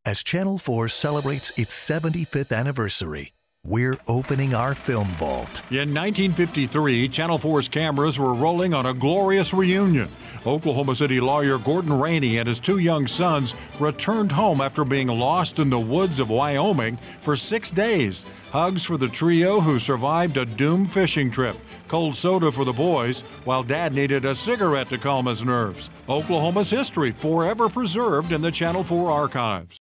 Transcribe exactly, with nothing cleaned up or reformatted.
As Channel four celebrates its seventy-fifth anniversary, we're opening our film vault. In nineteen fifty-three, Channel four's cameras were rolling on a glorious reunion. Oklahoma City lawyer Gordon Rainey and his two young sons returned home after being lost in the woods of Wyoming for six days. Hugs for the trio who survived a doomed fishing trip. Cold soda for the boys, while Dad needed a cigarette to calm his nerves. Oklahoma's history forever preserved in the Channel four archives.